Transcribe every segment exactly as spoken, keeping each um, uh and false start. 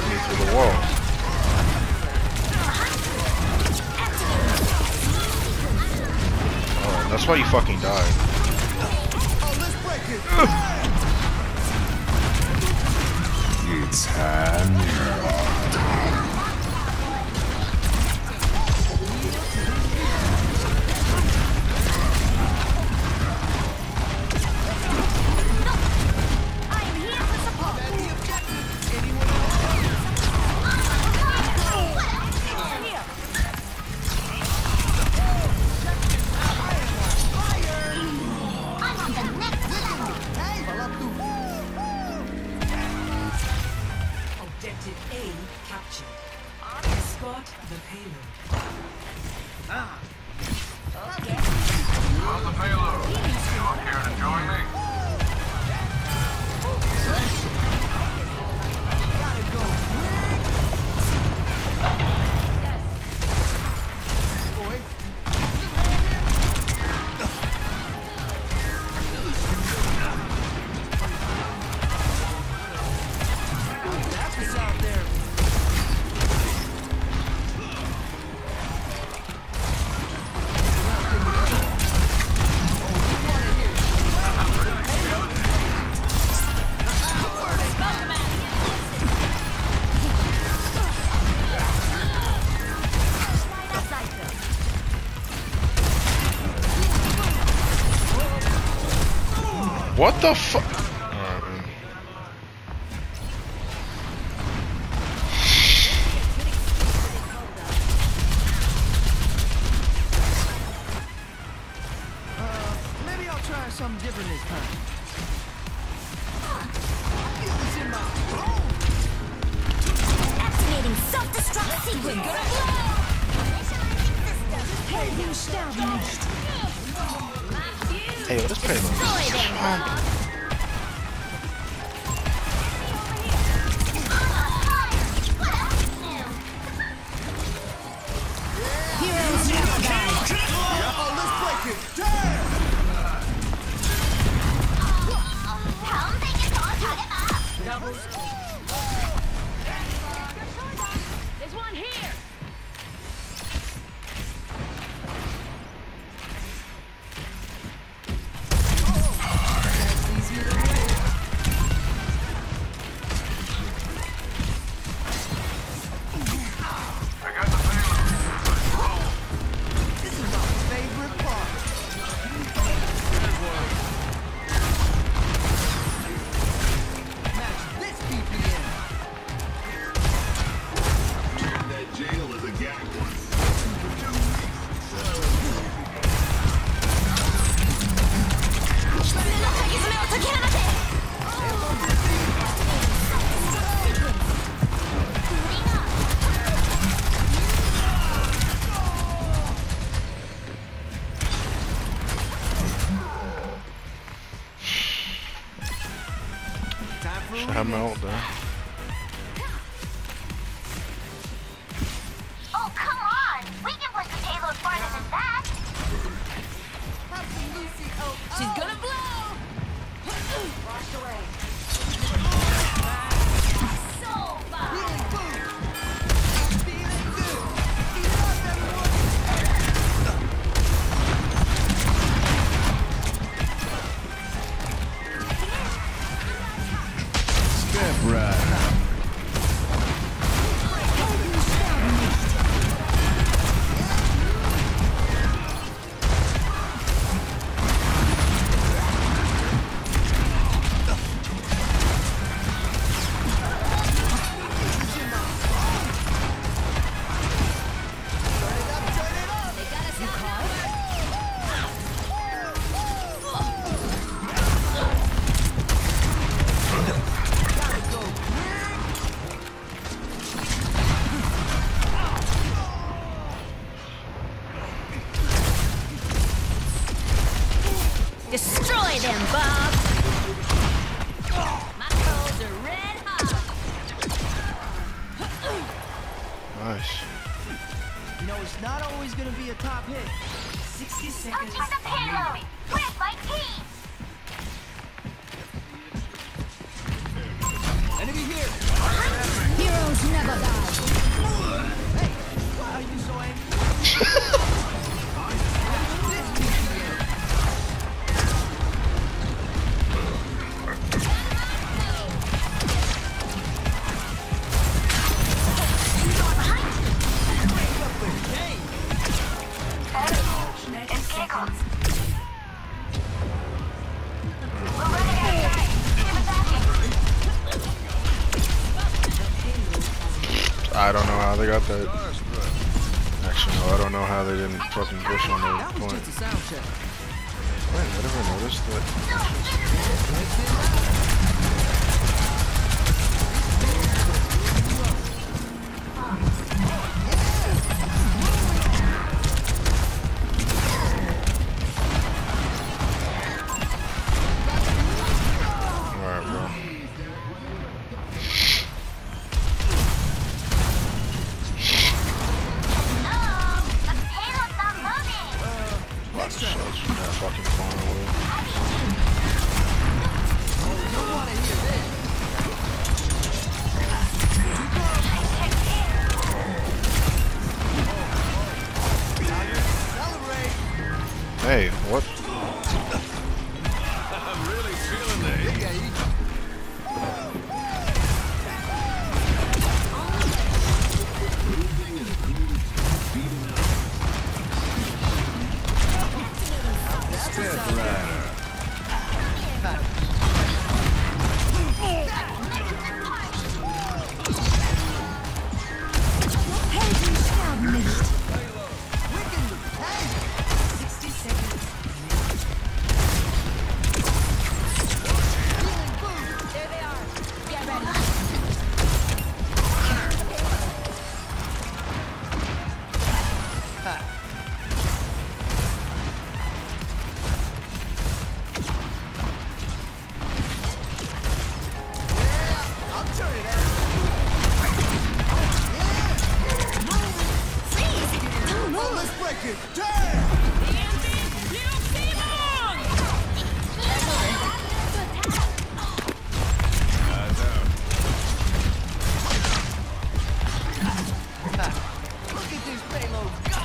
teleported me through the wall. Oh, that's why you fucking died. It's hand. What the fu- uh, maybe I'll try something different this time. Activating self-destruct sequence. hey, let's play this. There's one here. Should have my ult there. Oh, come on! We can push the payload farther than that! She's gonna blow! Wash away. So far! Step right. Destroy them, Bob! My coals are red hot! Nice. You know, it's not always gonna be a top hit. sixty seconds. Touch the payload! Where's my team? Enemy here! Heroes Never die. Hey, why are you so angry? I don't know how they got that. Actually, no, I don't know how they didn't fucking push on their That was point. just a sound check. Wait, I never noticed that. Alright, bro. Shots from that fucking far away. Hey, what? I'm really feeling the heat. Step Rider. Helden sterben nicht. There they are. Get ready. Look at this payload go!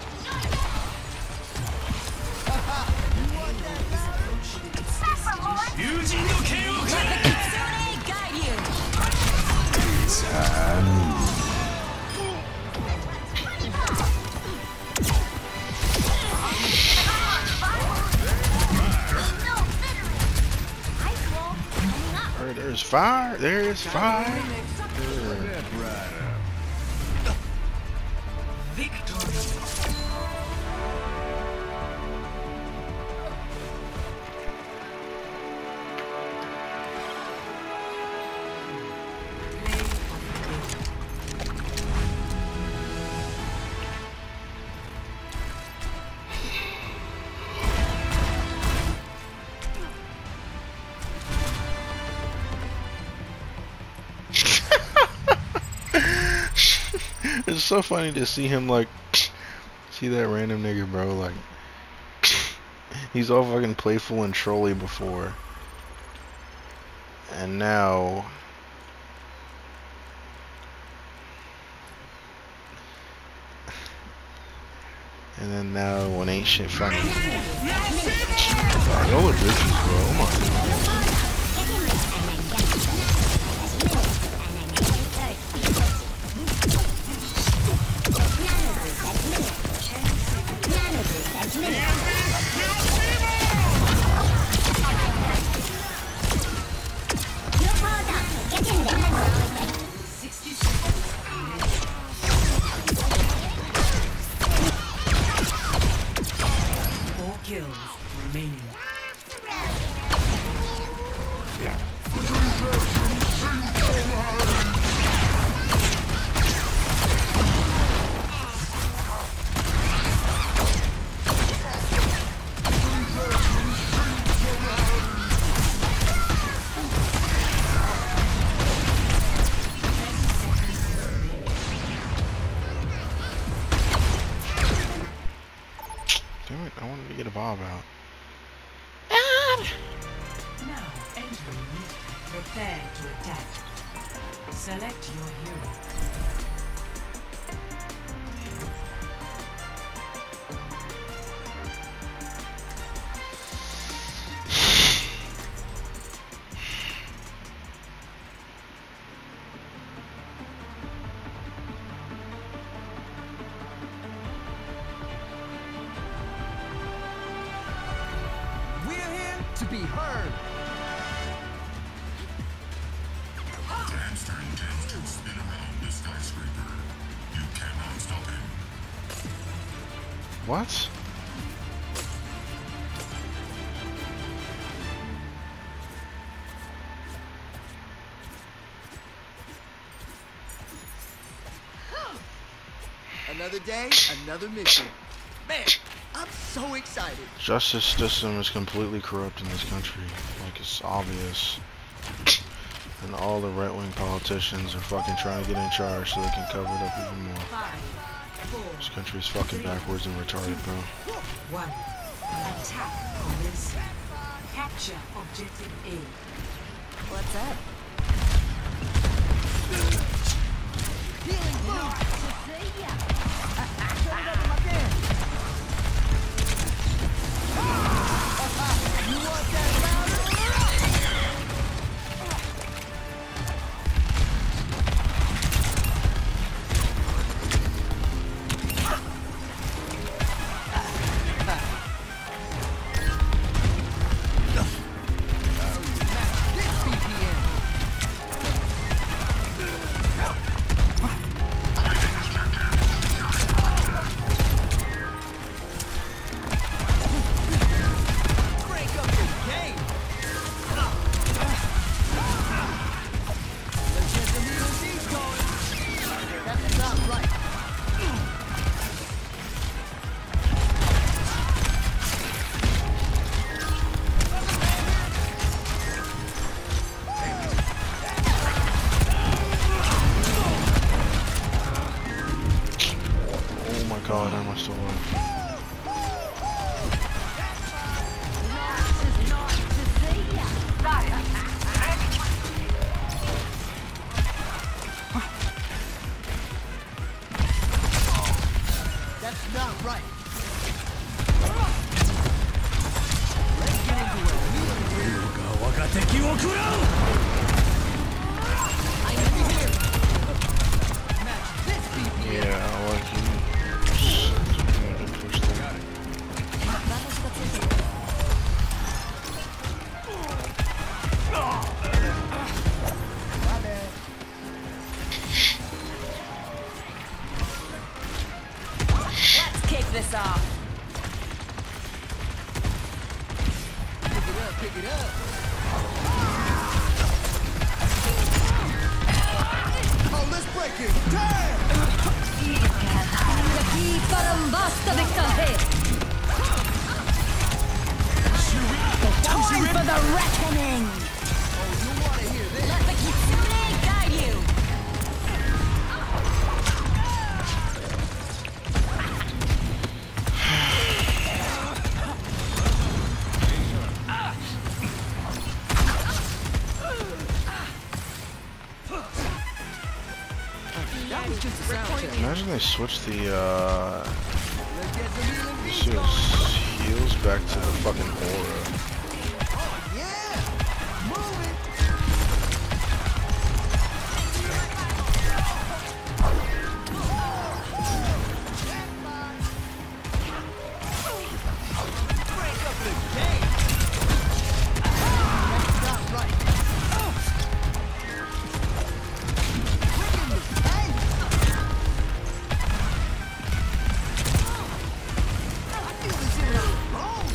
You want that Kitsune guide you. It's time. Alright, there's fire. There's fire. Step Rider. It's so funny to see him like see that random nigga, bro, like he's all fucking playful and trolly before, and now and then now when ain't shit funny. God, y'all are bitches, bro. Oh my God. Four kills remaining. Damn it, I wanted to get a bob out. Now entering mid. Prepare to attack. Select your hero. We're here to be heard. The hamster intends to spin around the skyscraper. You cannot stop him. What? Another day, another mission. Man, I'm so excited. Justice system is completely corrupt in this country. Like, it's obvious. And all the right-wing politicians are fucking trying to get in charge so they can cover it up even more. Five, four, This country is fucking backwards and retarded, bro. one. Attack commence. Capture objective A. What's up? Healing food. See ya. Turn it up in my pants. You want that louder? This B P M. Break up the game. Let's get the little D's going. That's not right. Oh my god, how am I still alive? Not to see ya. Zarya, ready. That's not right. Let's get into it. I need to hear. Match this B P M. Yeah, I like you. Yeah, don't push that. My bad. Let's kick this off. Pick it up, pick it up. Oh, let's break it. Damn! Aquí para un basta de café. Time for the reckoning. Oh, you want to hear this? Let the kitsune guide you. That was just a sound check. Imagine they switch the, uh, Let's get some healing this beats shit going. heals back to the fucking aura. Yeah! Move it! Break up the game! That's not right. Quicken the pace! I feel this in my bones!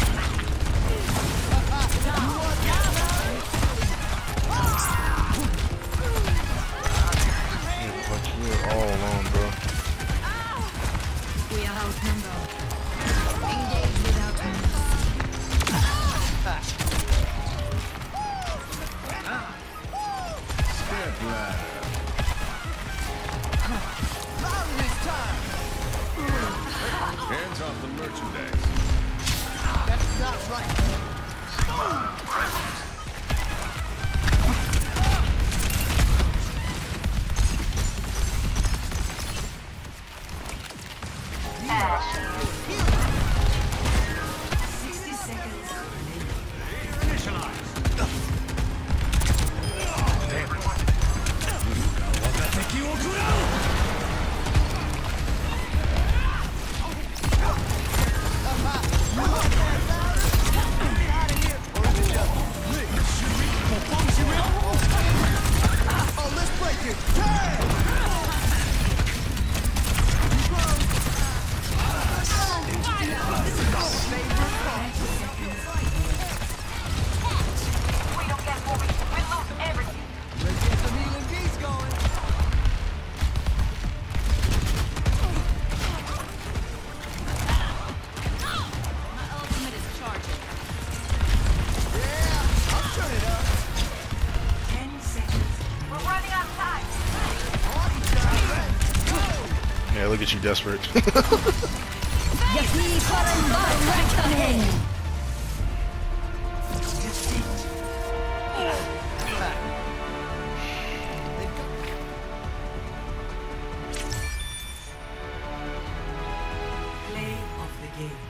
Yeah, like, you're all alone, bro. We are outnumbered. Engage without mercy. Step right. Louder this time! Hands off the merchandise. That's not right. Ash. sixty seconds remaining. Oh, let's break it. Hey! We don't get moving. We lose everything. Let's get some healing beats going. My ultimate is charging. Yeah, I'm turning up. ten seconds. We're running out of time. Yeah, look at you, desperate. Yaki Karamba Reckoning! Play of the game.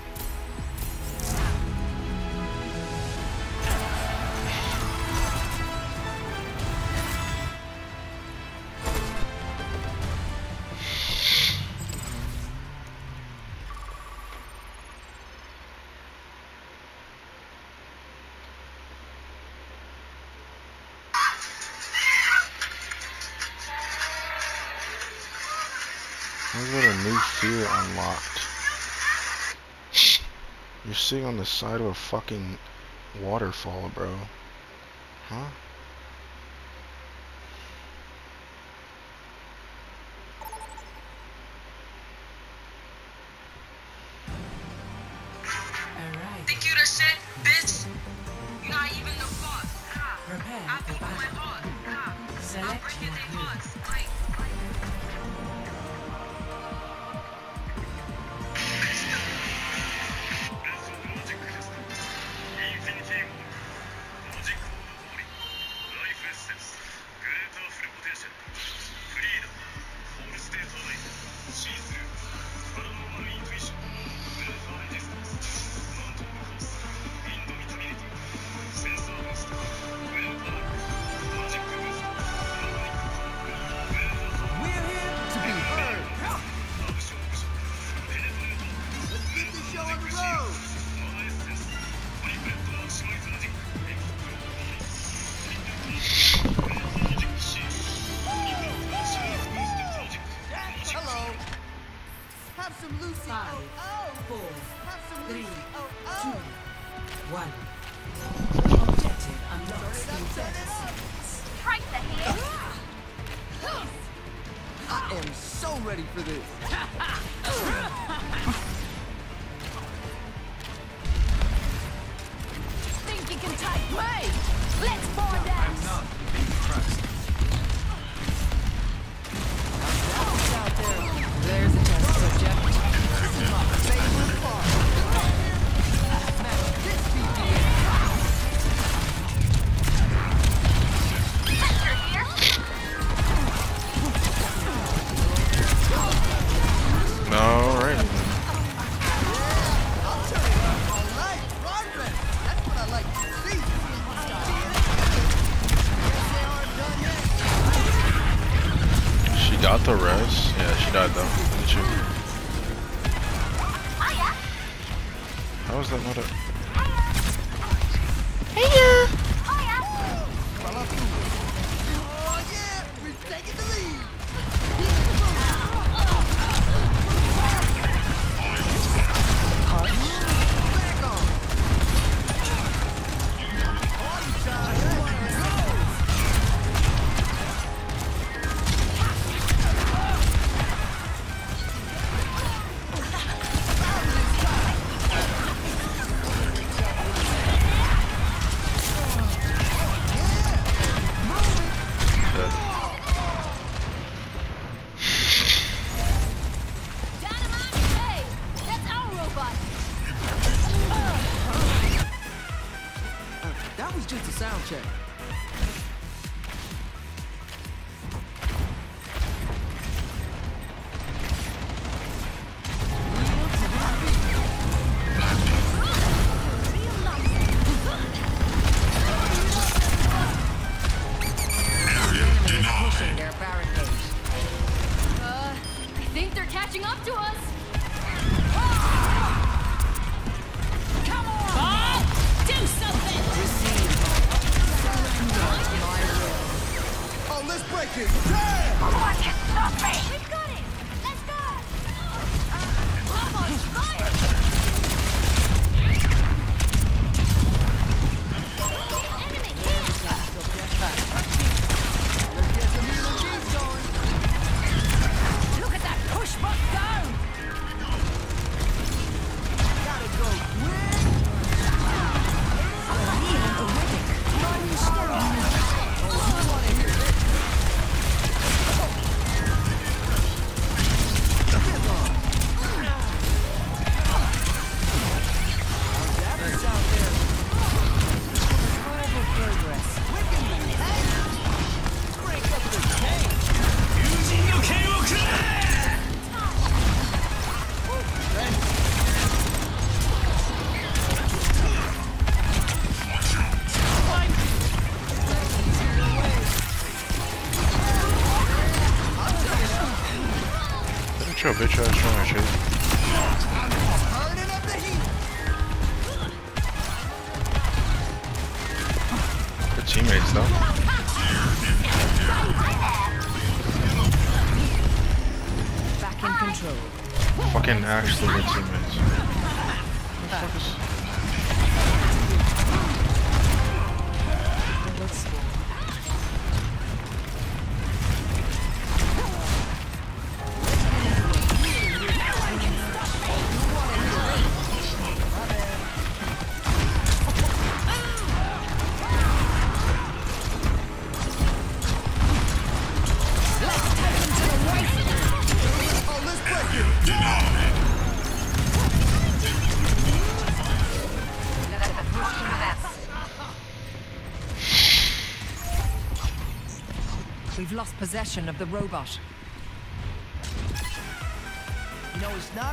How's that a new fear unlocked? You're sitting on the side of a fucking waterfall, bro. Huh? Alright. Think you the shit, bitch? You not even the boss. Prepare I for beat my battle. heart. I'm Select breaking your their hero. hearts. Like, We're here to be heard. Let's get this show on the road. Hello. Have some Lucy. Five, Oh, oh. four, Have some three, Lucy. Oh, two, oh. one. Objective unlocked in thirty seconds. Price the hand. I am so ready for this. Think you can take me? Let's find out! There's a test subject. This is my favorite part. Match this B P M. Sector here. Alrighty then. I'll turn it up all night. Progress. That's what I like to see. Guess they aren't done yet. She got the res. Yeah, she died though. Look at you. Hiya. How is that not a... Hiya. Oh yeah, we're taking the lead. Back on. Party time. Dead. Dynamite! Hey! That's our robot! Uh, that was just a sound check. bitch ass trying to chase. Turning up the heat. Good teammates though. Back in control. Fucking actually good teammates. What the fuck is... We've lost possession of the robot. No, it's not.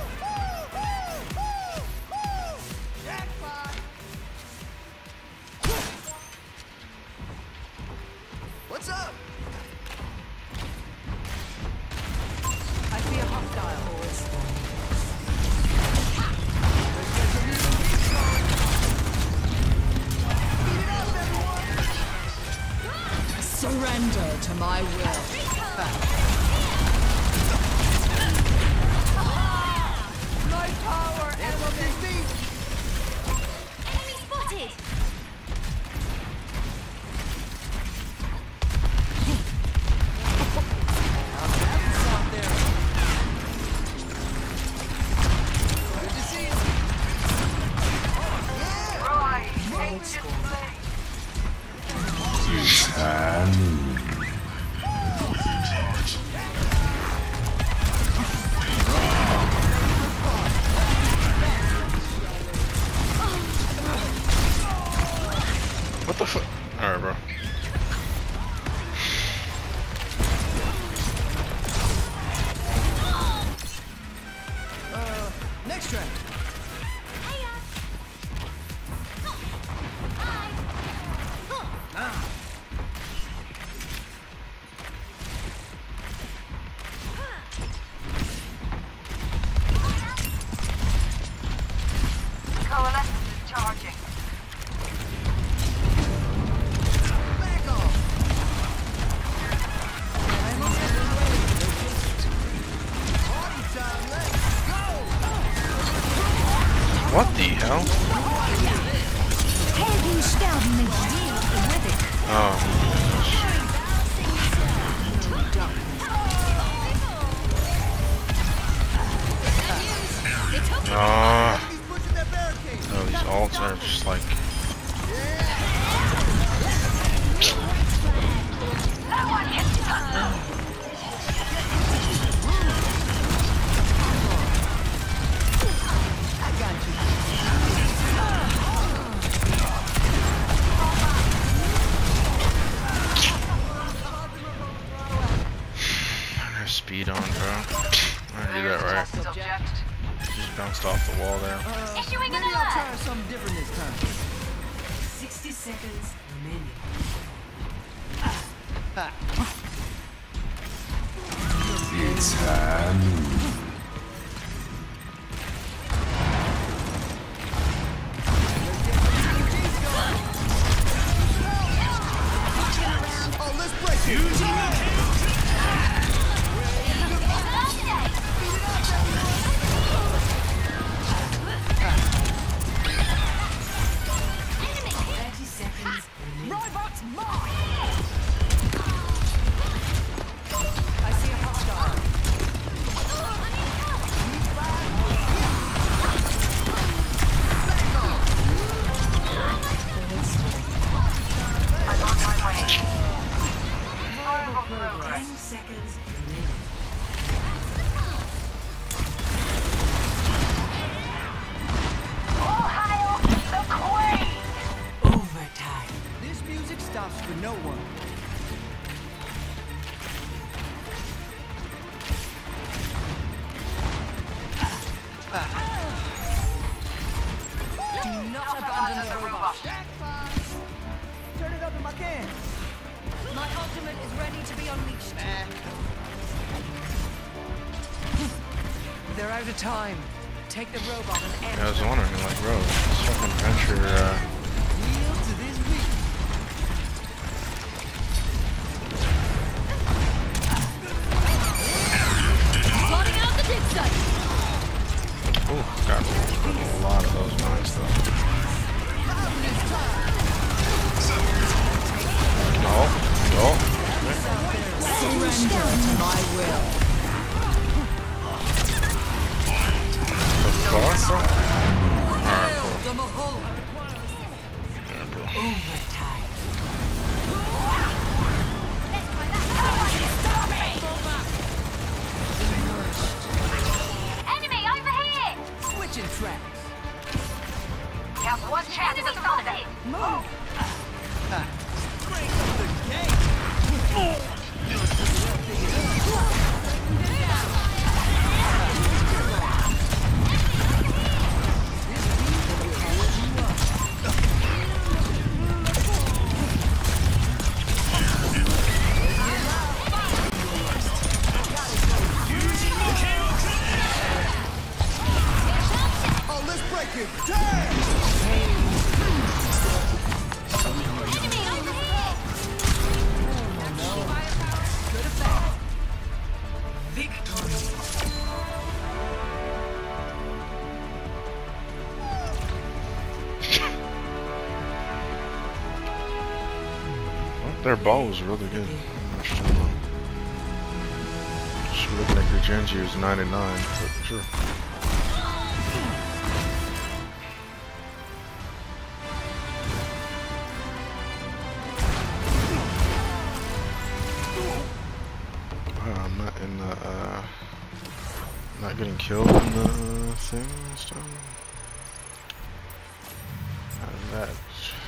Jackpot. What's up? I see a hostile. Surrender to my will. My power Enemy me. Enemy spotted. I'm having some there. Good to see you. Right. Change of play. What the fuck? Alright, bro. Uh, next track. Coalescence is charging. Back off. Party time, let's go. What the hell? Helden sterben nicht. Oh, goodness. Oh, He's pushing that barricade. no, these ults are just like... Speed on, bro. I didn't do that right. Subject. Just bounced off the wall there. Uh, Issuing an maybe I'll alert. try something different this time. sixty seconds remaining. It's time. Oh, let's break it. thirty seconds remaining. Robot's mine! I see a hostile. I'm on my way. Horrible progress. ten seconds remaining. All hail the Queen! Overtime. This music stops for no one. Do not abandon the robot. Jackpot. Turn it up if I can. My ultimate is ready to be unleashed. Nah. They're out of time. Take the robot and end. I was wondering, like, bro, this fucking venture, uh... Wheel to this week. Plotting out the dig site. Oh, got a lot of those mines, though. No, no. Surrender to my will. The fuck, bro? Alright, cool. The Mahol. Yeah, bro. Overtime. Enemy over here! Switching tracks. You have one chance to stop it. Move. Ha. Straight up the gate. Oh, let's break it. Damn. Enemy over here! Victory. Well, their ball was really good. Just looking at your Genji was ninety-nine, but sure. Wow, I'm not in the, uh, not getting killed in the thing and stuff. How did that